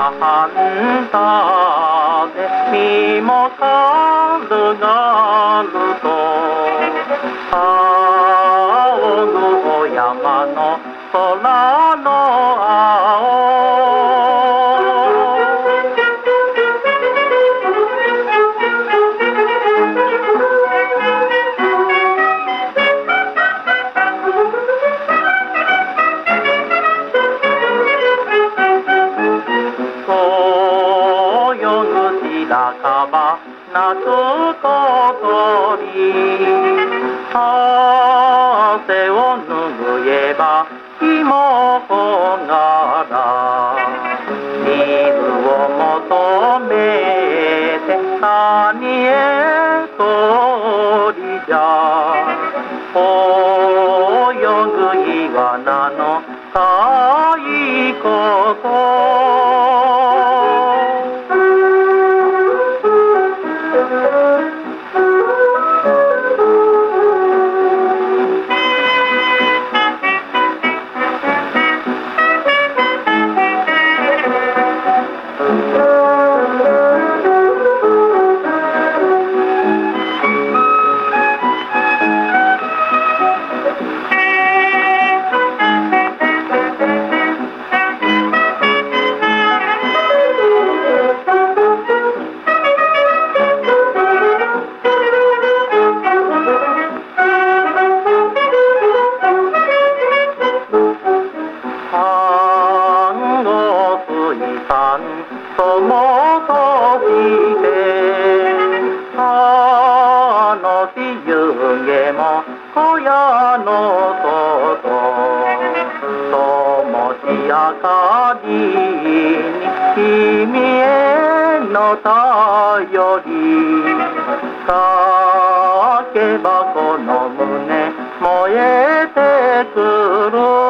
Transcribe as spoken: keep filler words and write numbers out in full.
半田で身も軽々と仰ぐお山の空の青かば夏と鳥汗を拭えば日もほがら水を求めて谷へとりじゃ泳ぐイワナの太鼓ともとしてあの日夕げも小屋の外灯し明かりに君への頼り酒箱の胸燃えてくる